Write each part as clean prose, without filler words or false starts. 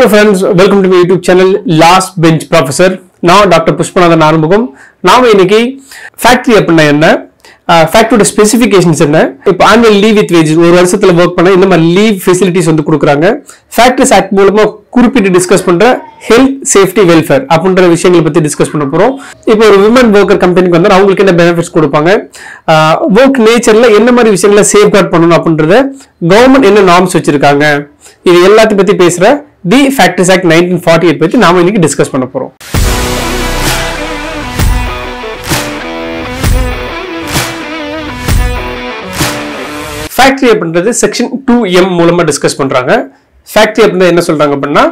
Hello friends, welcome to my YouTube channel Last Bench Professor. Now Dr. Pushpanathan Arumugam. Now இன்னைக்கு factory அப்படினா என்ன, factory specifications என்ன, இப்போ annual leave with wages ஒரு வருஷத்துல work பண்ணா இந்த மாதிரி leave facilities வந்து கொடுக்குறாங்க. Factories Act மூலமா குறிப்பிட்டு டிஸ்கஸ் பண்ற health safety welfare அப்படின்ற விஷயங்களை பத்தி டிஸ்கஸ் பண்ண போறோம். இப்போ ஒரு women worker கம்பெனிக்கு வந்தா அவங்களுக்கு என்ன பெனிஃபிட்ஸ் கொடுப்பாங்க, work நேச்சர்ல என்ன மாதிரி விஷயங்களை சேஃப்கார்ட் பண்ணணும் அப்படின்றத கவர்மெண்ட் என்ன நார்ம்ஸ் வச்சிருக்காங்க, இது எல்லாத்தையும் பத்தி பேசுற தி Factories Act 1948 பத்தி நாம இன்னைக்கு டிஸ்கஸ் பண்ண போறோம். ஃபேக்டரி அப்படின்றது செக்ஷன் 2M மூலமா டிஸ்கஸ் பண்றாங்க. ஃபேக்டரி அப்படின்னா என்ன சொல்றாங்க அப்படின்னா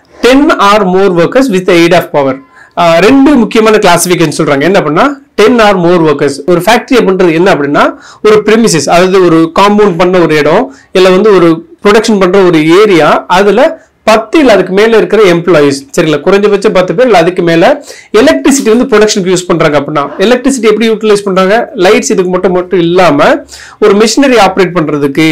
10 or more workers with the aid of power. ரெண்டு முக்கியமான கிளாசிஃபிகேஷன் சொல்றாங்க. என்ன அப்படின்னா 10 or more workers. ஒரு ஃபேக்டரி அப்படின்றது என்ன அப்படின்னா ஒரு premises, அதாவது ஒரு காம்பவுண்ட் பண்ண ஒரு இடம், இல்ல வந்து ஒரு ப்ரொடக்ஷன் பண்ற ஒரு ஏரியா, அதுல 10 இல்ல அதுக்கு மேல இருக்கிற எம்ப்ளாயிஸ், சரிங்களா, குறைஞ்சபட்சம் 10 பேர் இல்ல அதுக்கு மேல எலக்ட்ரிசிட்டி வந்து ப்ரொடக்ஷனுக்கு யூஸ் பண்றாங்க அப்படின்னா எலக்ட்ரிசிட்டி எப்படி யூட்டிலைஸ் பண்றாங்க, லைட்ஸ் இதுக்கு மட்டும் இல்லாம ஒரு மிஷினரி ஆப்ரேட் பண்றதுக்கு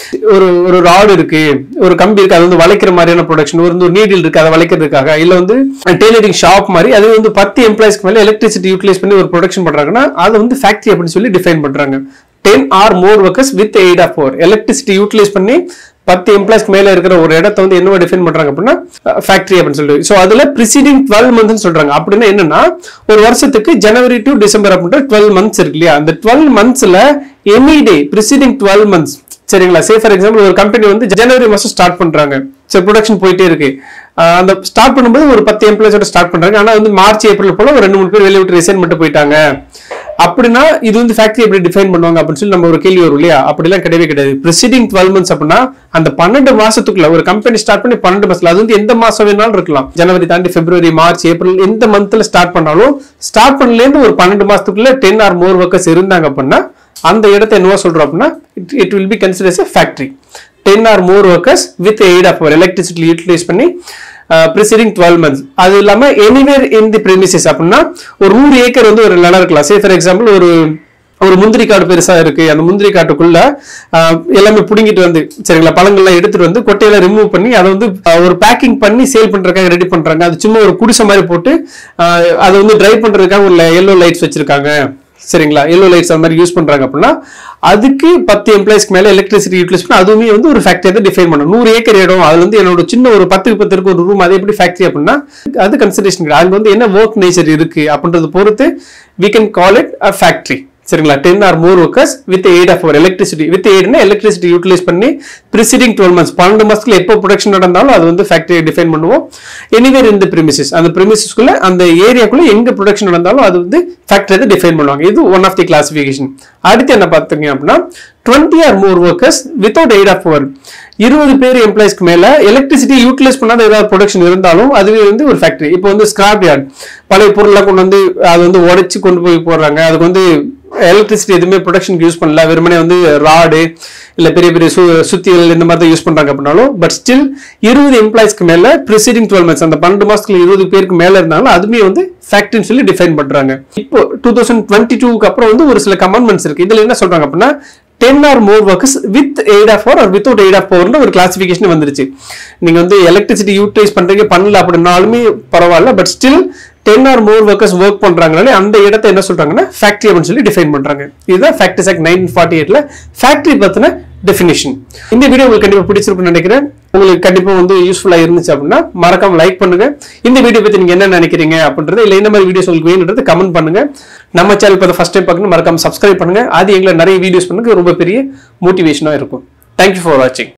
ஒரு ராடு இருக்கு, ஒரு கம்பி இருக்கு, அது வந்து வளைக்கிற மாதிரியான ப்ரொடக்ஷன், ஒரு நீடில் இருக்கு, அதை வளைக்கிறதுக்காக, இல்ல வந்து டெய்லரிங் ஷாப் மாதிரி அது வந்து 10 எம்ப்ளாயிஸ்க்கு மேல எலக்ட்ரிசிட்டி யூட்டிலைஸ் பண்ணி ஒரு ப்ரொடக்ஷன் பண்றாங்கன்னா அது வந்து ஃபேக்டரி அப்படின்னு சொல்லி டிஃபைன் பண்றாங்க. 10 or more workers with the aid of power. Electricity utilise பண்ணி 10 எம்ப்ளாய்ஸ்க்கு மேல இருக்கிற ஒரு இடத்தை வந்து என்ன டிஃபைன் பண்றாங்க அப்படின்னா ஃபேக்டரி அப்படின்னு சொல்லிட்டு. சோ அதுல preceding 12 months சொல்றாங்க. அப்படின்னா என்னன்னா ஒரு வருஷத்துக்கு ஜனவரி டு டிசம்பர் அப்படின்ற 12 months இருக்கு இல்லையா, அந்த 12 monthsல எனி டே preceding 12 months, சரிங்களா. சே ஃபார் எக்ஸாம்பிள் ஒரு கம்பெனி வந்து ஜனவரி மாசம் ஸ்டார்ட் பண்றாங்க, சரி ப்ரொடக்ஷன் போயிட்டே இருக்கு, அந்த ஸ்டார்ட் பண்ணும்போது ஒரு 10 எம்ப்ளாயிஸோட ஸ்டார்ட் பண்றாங்க, ஆனா வந்து மார்ச் ஏப்ரல் போல ஒரு 2-3 பேர் வெளியே விட்டு ரிசைன் பண்ணிட்டு போயிட்டாங்க அப்படின்னா இது வந்து ஃபேக்டரி எப்படி டிஃபைன் பண்ணுவாங்க அப்படின்னு சொல்லி நம்ம ஒரு கேள்வி வரும் இல்லையா. அப்படிலாம் கிடையவே கிடையாது. preceding 12 months அப்படின்னா அந்த 12 மாசத்துக்குள்ள ஒரு கம்பெனி ஸ்டார்ட் பண்ணி 12 மாசத்துல, அது வந்து எந்த மாசம் வேணாலும் இருக்கலாம், ஜனவரி தாண்டி பிப்ரவரி மார்ச் ஏப்ரல் எந்த மந்த்ல ஸ்டார்ட் பண்ணாலும் ஸ்டார்ட் பண்ணல இருந்து ஒரு 12 மாசத்துக்குள்ள 10 or more workers இருந்தாங்க அப்படின்னா அந்த இடத்தை என்னவா சொல்றோம் அப்படின்னா it will be considered as a factory. 10 or more workers with the aid of power, electricity utilize பண்ணி preceding 12 months. அது இல்லாம anywhere in the premises அப்படின்னா ஒரு 100 ஏக்கர் வந்து ஒரு நிலம் இருக்கலாம். சே ஃபார் எக்ஸாம்பிள் ஒரு முந்திரி காடு பெருசா இருக்கு, அந்த முந்திரி காட்டுக்குள்ள எல்லாமே புடுங்கிட்டு வந்து, சரிங்களா, பழங்கள்லாம் எடுத்துட்டு வந்து கொட்டையில ரிமூவ் பண்ணி அதை வந்து ஒரு பேக்கிங் பண்ணி சேல் பண்றதுக்காக ரெடி பண்றாங்க. அது சும்மா ஒரு குடிசை மாதிரி போட்டு அதை வந்து ட்ரை பண்றதுக்காக ஒரு எல்லோ லைட்ஸ் வச்சிருக்காங்க, சரிங்களா, எல்லோ லைட்ஸ் அந்த மாதிரி யூஸ் பண்றாங்க அப்படின்னா அதுக்கு 10 எம்ப்ளாயிஸ்க்கு மேல எலக்ட்ரிசிட்டி யூட்டிலைஸ் பண்ணி அதுவுமே வந்து ஒரு ஃபேக்டரியை தான் டிஃபைன் பண்ணும். 100 ஏக்கர் இடம், அதுல வந்து என்னோட சின்ன ஒரு 10 இருக்கு ஒரு ரூம், அது எப்படி ஃபேக்டரி அப்படின்னா அது கன்சிடரேஷன் கிடையாது. அங்க வந்து என்ன ஒர்க் நேச்சர் இருக்கு அப்படின்றத பொறுத்து we can call it a factory, சரிங்களா. 10 or more workers with the aid of our electricity, with the aid னா electricity utilize பண்ணி preceding 12 months 12 மாசத்துல எப்போ ப்ரொடக்ஷன் நடந்தாலும் அது வந்து ஃபேக்டரியை டிஃபைன் பண்ணுவோம். anywhere in the premises, அந்த premises-குள்ள அந்த ஏரியாக்குள்ள எங்க ப்ரொடக்ஷன் நடந்தாலும் அது வந்து ஃபேக்டரியை டிஃபைன் பண்ணுவாங்க. இது ஒன் ஆஃப் தி கிளாசிஃபிகேஷன். அடுத்து என்ன பார்த்தீங்க அப்படின்னா 20 or more workers without aid of power. 20 பேர் எம்ப்ளாயிஸ்க்கு மேல எலக்ட்ரிசிட்டி யூட்டிலைஸ் பண்ணாத ஏதாவது ப்ரொடக்ஷன் இருந்தாலும் அதுவே வந்து ஒரு ஃபேக்டரி. இப்போ வந்து ஸ்கிராப் யார்ட், பழைய பொருள்லாம் கொண்டு வந்து அது வந்து உடைச்சு கொண்டு போய் போடுறாங்க, அதுக்கு வந்து எலக்ட்ரிசிட்டி எதுவுமே ப்ரொடக்ஷனுக்கு யூஸ் பண்ணல, வெறுமனே வந்து ராடு இல்ல பெரிய பெரிய சுத்திகள் இந்த மாதிரி யூஸ் பண்றாங்க அப்படின்னாலும் பட் ஸ்டில் 20 எம்ப்ளாயிஸ்க்கு மேல preceding 12 months அந்த 12 மாசத்துல 20 பேருக்கு மேல இருந்தாலும் அதுமே வந்து ஃபேக்டரின்னு சொல்லி டிஃபைன் பண்றாங்க. இப்போ 2022க்கு அப்புறம் வந்து ஒரு சில கமெண்ட்மெண்ட்ஸ் இருக்கு. இதுல என்ன சொல்றாங்க அப்படின்னா 10 or more workers with aid of power or without aid of power ஒரு கிளாசிஃபிகேஷன் வந்துருச்சு. நீங்க வந்து எலக்ட்ரிசிட்டி யூட்டிலைஸ் பண்றீங்க பண்ணல அப்படின்னாலுமே பரவாயில்ல, but still 10 or more workers work பண்றாங்கனாலே அந்த இடத்தை என்ன சொல்றாங்கன்னா ஃபேக்டரி அப்படின்னு சொல்லி டிஃபைன் பண்றாங்க. இதுதான் Factories Act 1948ல ஃபேக்டரி பத்தின டெஃபினிஷன். இந்த வீடியோ உங்களுக்கு கண்டிப்பா பிடிச்சிருக்குன்னு நினைக்கிறேன். உங்களுக்கு கண்டிப்பா வந்து யூஸ்ஃபுல்லா இருந்துச்சு அப்படின்னா மறக்காம லைக் பண்ணுங்க. இந்த வீடியோ பத்தி நீங்க என்ன நினைக்கிறீங்க அப்படின்றது, இல்ல இந்த மாதிரி வீடியோஸ் உங்களுக்கு வேணும்ன்றது கமெண்ட் பண்ணுங்க. நம்ம சேனல் இப்போ ஃபர்ஸ்ட் டைம் பார்க்கணும் மறக்காம சப்ஸ்கிரைப் பண்ணுங்க. அது எங்களை நிறைய வீடியோஸ் பண்ணுங்க, ரொம்ப பெரிய மோட்டிவேஷனா இருக்கும். தேங்க்யூ ஃபார் வாட்சிங்.